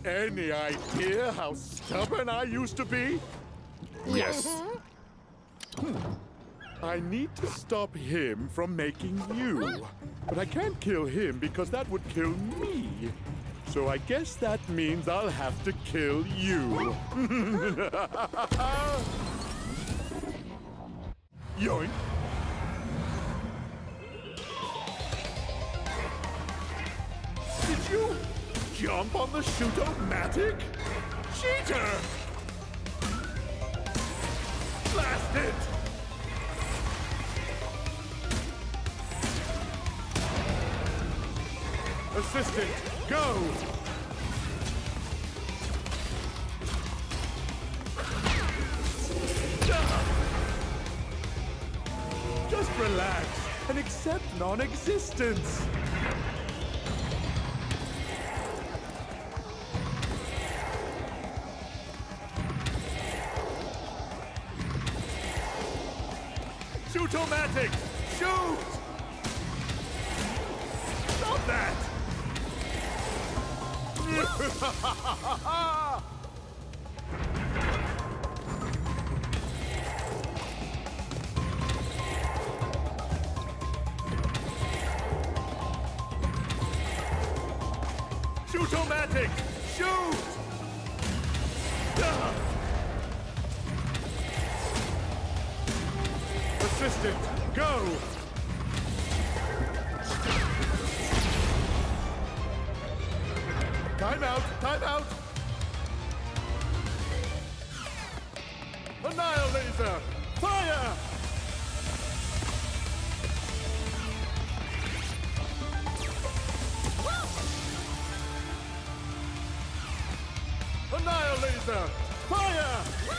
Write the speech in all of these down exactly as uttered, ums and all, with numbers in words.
Any idea how stubborn I used to be? Yes. I need to stop him from making you. But I can't kill him because that would kill me. So I guess that means I'll have to kill you. Yoink. Did you jump on the shoot-o-matic? Cheater! Blast it! Assistant, go! Just relax and accept non-existence. Shoot-o-matic! Shoot! Stop that! Shoot-o-matic! Shoot! Assistant, go! Time out! Time out! Annihilator! Fire! Annihilator! Fire!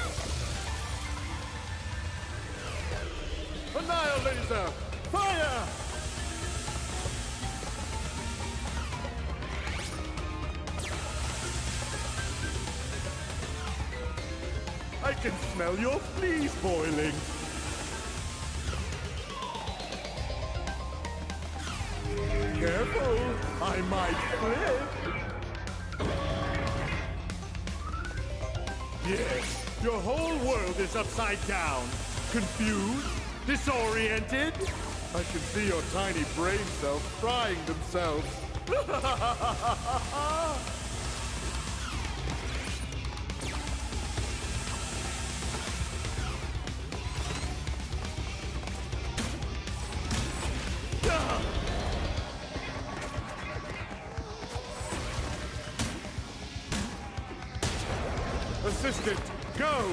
Annihilator! Fire! I can smell your fleas boiling. Careful, I might flip. Yes, your whole world is upside down. Confused? Disoriented? I can see your tiny brain cells frying themselves. Assistant, go!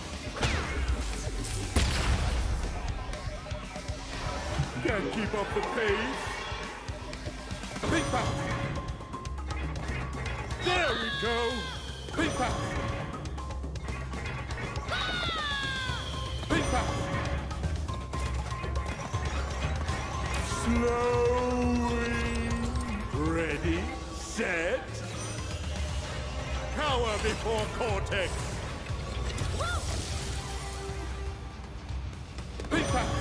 Can't keep up the pace. Pink bounce. There we go. Pink bounce. Pink bounce. Slowly. Ready, set. Cower before Cortex. Pink bounce.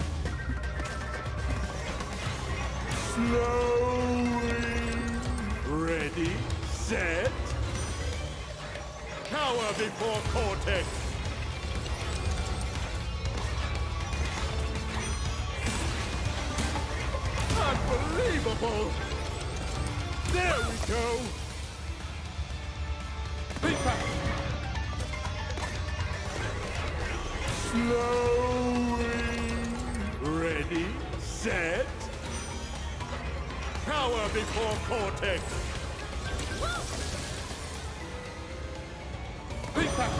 Slowly. Ready, set. Cower before Cortex. Unbelievable! There we go! Big back! Slowly. Ready, set. Cower before Cortex. Big back.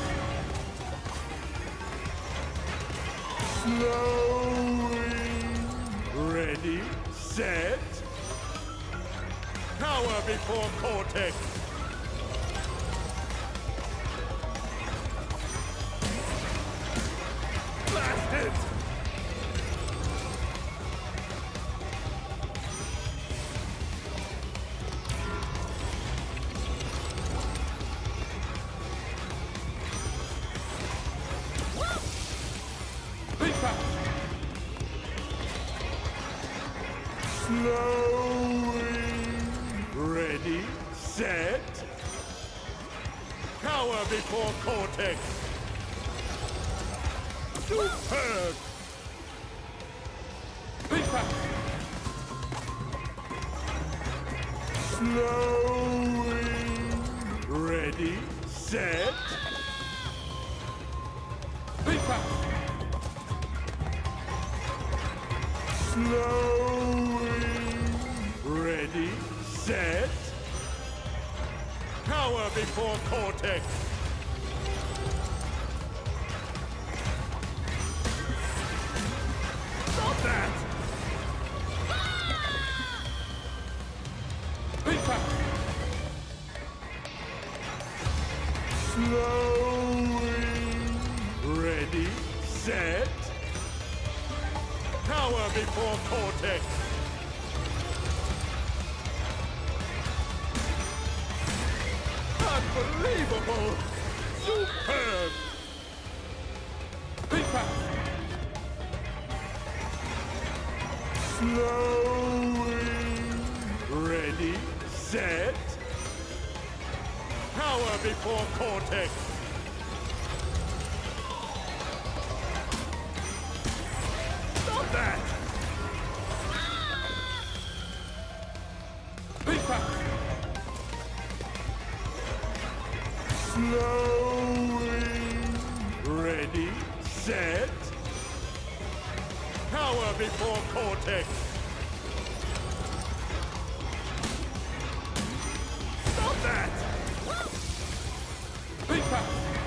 Slowly. Ready, set. Cower before Cortex. Blast it! Slowly. Ready, set. Cower before Cortex! Superb! Beeper! Slowing! Ready, set! Beeper! Slowing! Ready, set! Cower before Cortex! Stop that! Beeper! Slowing! Ready, set! Cower before Cortex! Unbelievable! Superb! Beeper! Slowing! Ready, set! Cower before Cortex! Stop that! Beeper! Slowing! Ready, set! Cower before Cortex! Stop that! Beeper!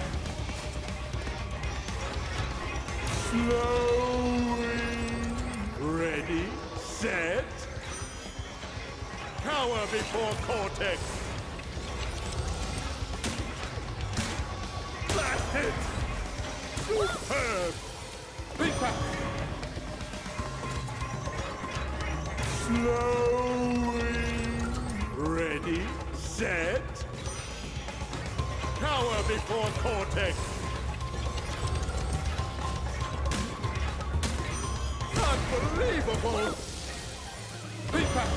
Slowing! Ready, set! Cower before Cortex! Blast it! Superb! Beeper! Slowing! Ready, set! Cower before Cortex! Unbelievable! Beeper!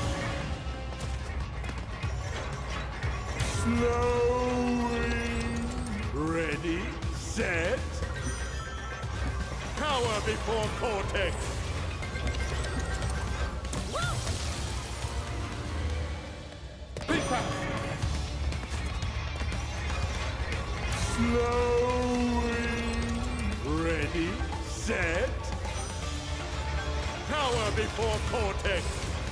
Slowing! Ready, set! Cower before Cortex! Beeper! Slowing! Ready, set! Cower before Cortex!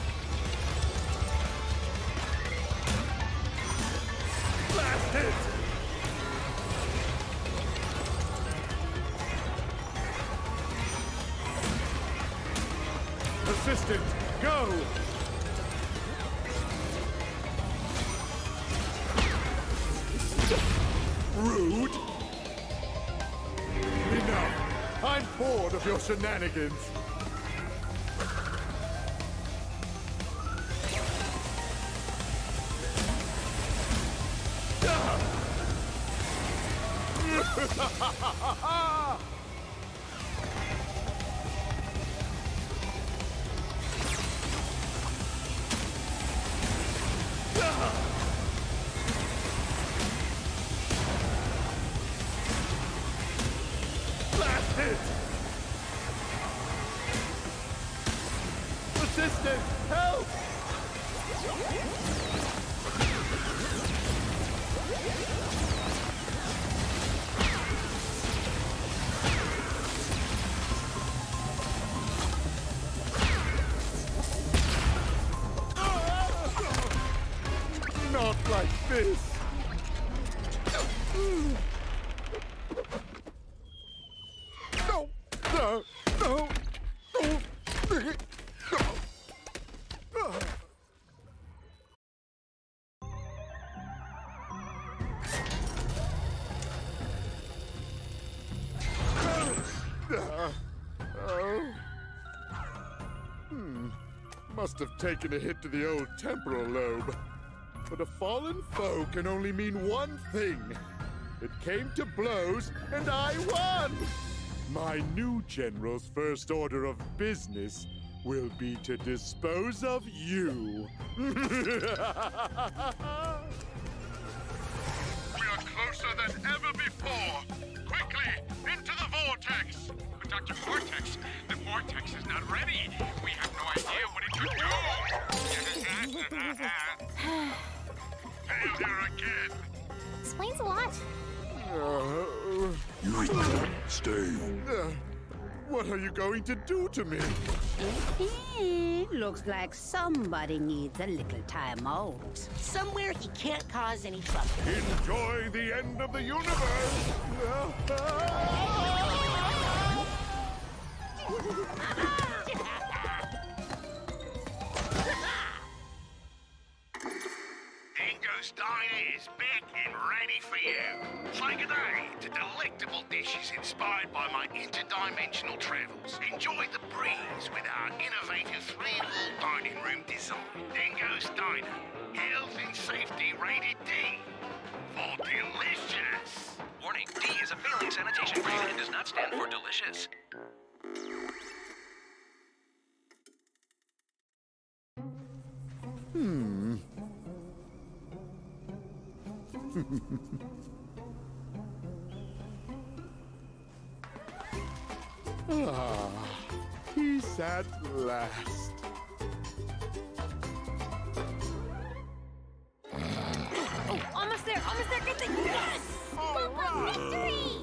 Blast it! Assistant, go! Rude! Enough! I'm bored of your shenanigans! Blast it! Assistant, help! Not like this! No! No! No! No! Uh, oh. Hmm. Must have taken a hit to the old temporal lobe. But a fallen foe can only mean one thing. It came to blows, and I won! My new general's first order of business will be to dispose of you. We are closer than Doctor Vortex. The vortex is not ready. We have no idea what it could do. Failure again. Explains a lot. Uh, You stay. uh, what are you going to do to me? Looks like somebody needs a little time out. Somewhere he can't cause any trouble. Enjoy the end of the universe! Dingo's Diner is back and ready for you. Say good day to delectable dishes inspired by my interdimensional travels. Enjoy the breeze with our innovative three-wall dining room design. Dingo's Diner, health and safety rated D for delicious. Warning, D is a failing sanitation grade and does not stand for delicious. Hmm. Ah, peace at last. Oh, almost there, almost there. Good thing. Yes! Whoop-whoop victory!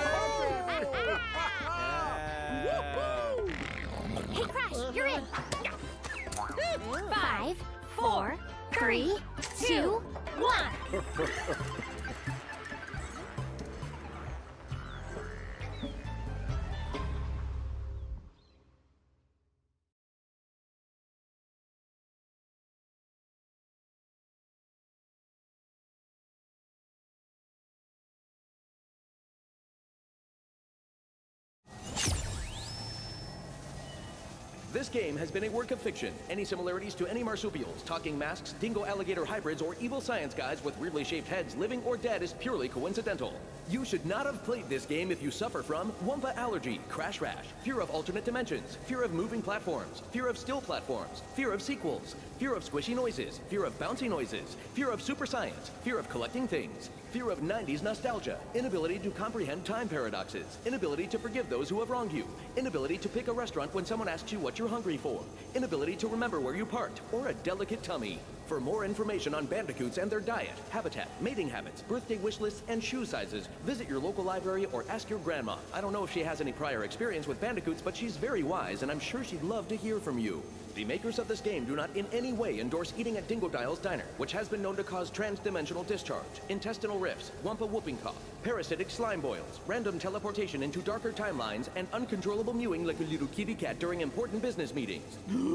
Hey, Crash, you're in. Five, four, three, two, one. This game has been a work of fiction. Any similarities to any marsupials, talking masks, dingo alligator hybrids, or evil science guys with weirdly shaped heads, living or dead, is purely coincidental. You should not have played this game if you suffer from Wumpa allergy, crash rash, fear of alternate dimensions, fear of moving platforms, fear of still platforms, fear of sequels, fear of squishy noises, fear of bouncy noises, fear of super science, fear of collecting things, fear of nineties nostalgia, inability to comprehend time paradoxes, inability to forgive those who have wronged you, inability to pick a restaurant when someone asks you what you're hungry for, inability to remember where you parked, or a delicate tummy. For more information on bandicoots and their diet, habitat, mating habits, birthday wish lists, and shoe sizes, visit your local library or ask your grandma. I don't know if she has any prior experience with bandicoots, but she's very wise, and I'm sure she'd love to hear from you. The makers of this game do not in any way endorse eating at Dingodyle's Diner, which has been known to cause trans-dimensional discharge, intestinal rifts, Wumpa whooping cough, parasitic slime boils, random teleportation into darker timelines, and uncontrollable mewing like a little kitty cat during important business meetings.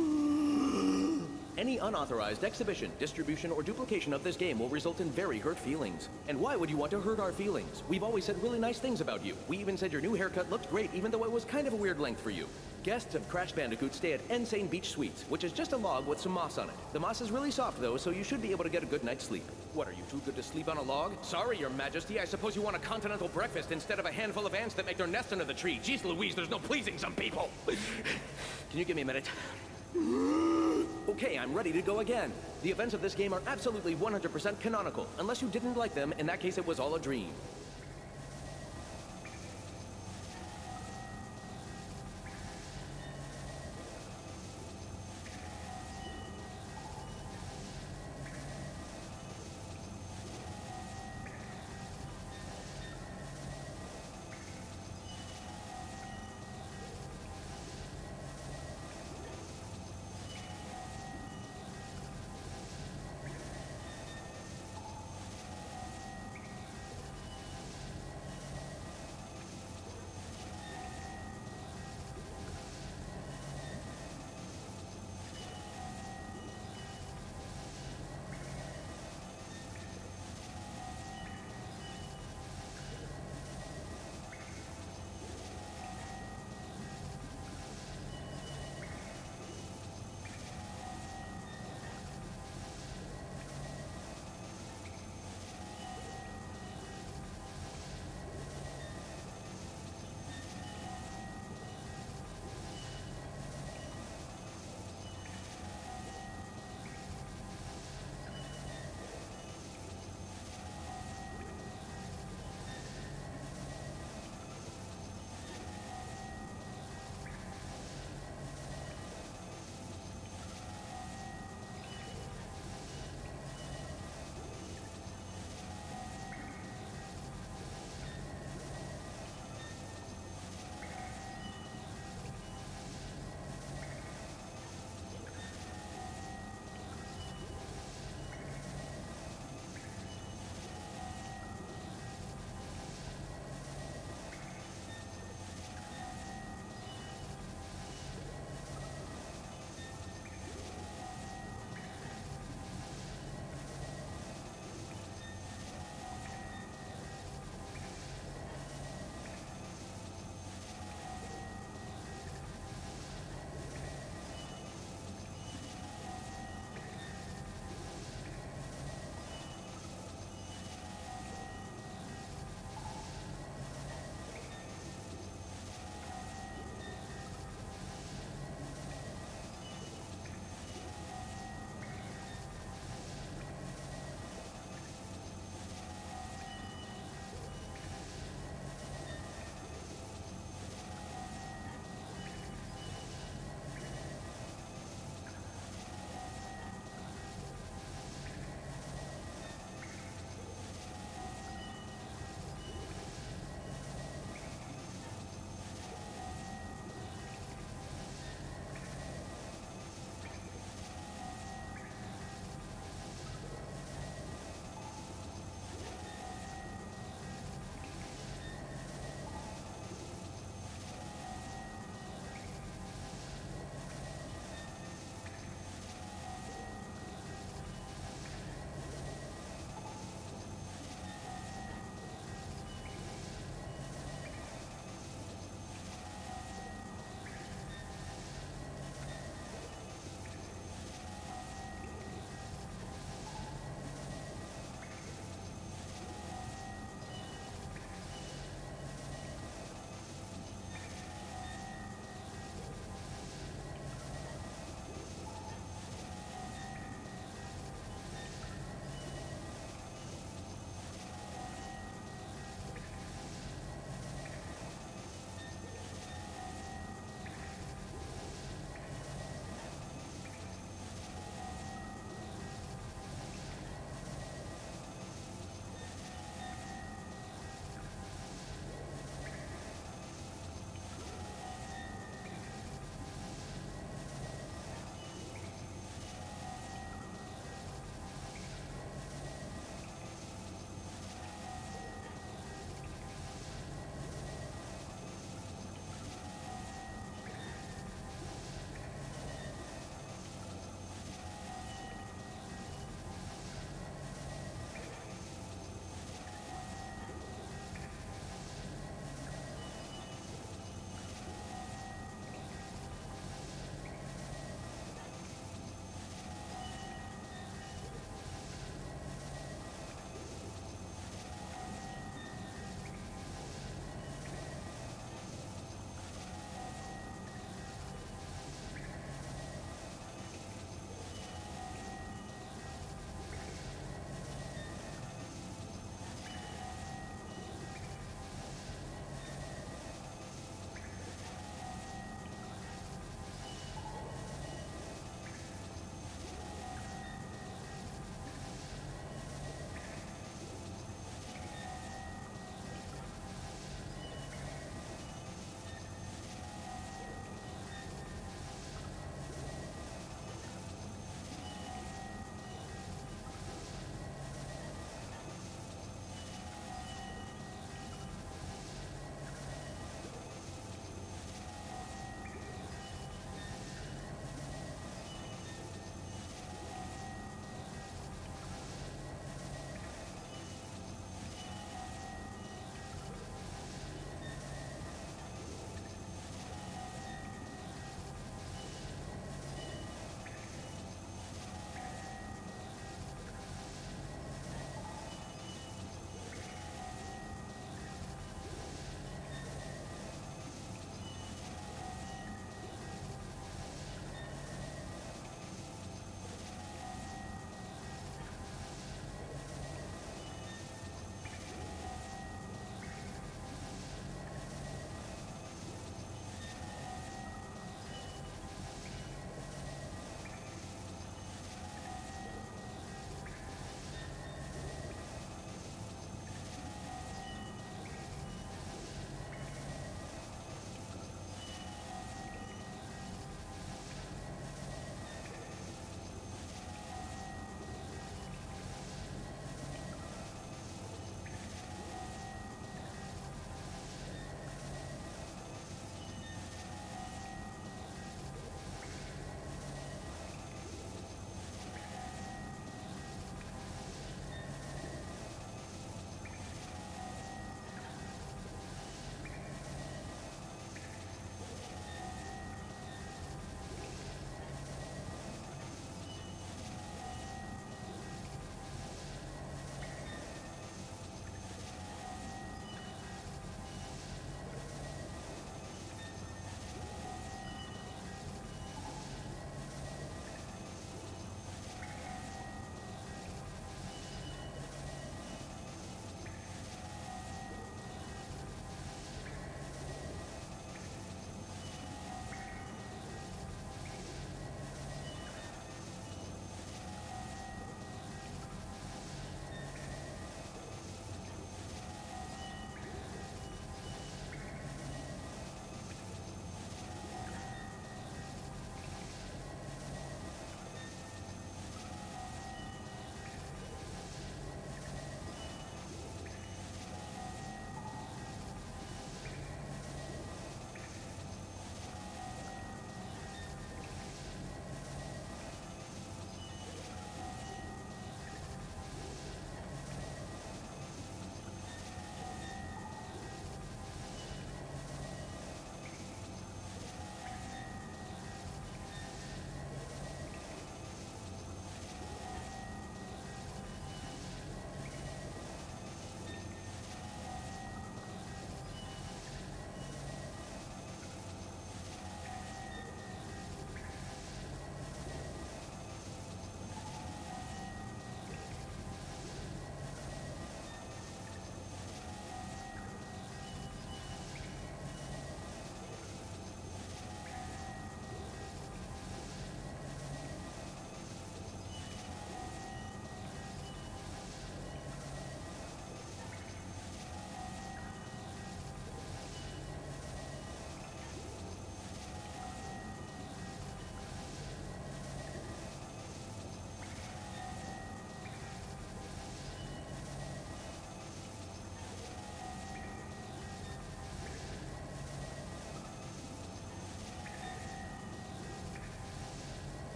Any unauthorized exhibition, distribution, or duplication of this game will result in very hurt feelings. And why would you want to hurt our feelings? We've always said really nice things about you. We even said your new haircut looked great, even though it was kind of a weird length for you. Guests of Crash Bandicoot stay at Insane Beach Suites, which is just a log with some moss on it. The moss is really soft, though, so you should be able to get a good night's sleep. What, are you too good to sleep on a log? Sorry, Your Majesty, I suppose you want a continental breakfast instead of a handful of ants that make their nest under the tree. Jeez Louise, there's no pleasing some people. Can you give me a minute? Okay, I'm ready to go again. The events of this game are absolutely one hundred percent canonical. Unless you didn't like them, in that case it was all a dream.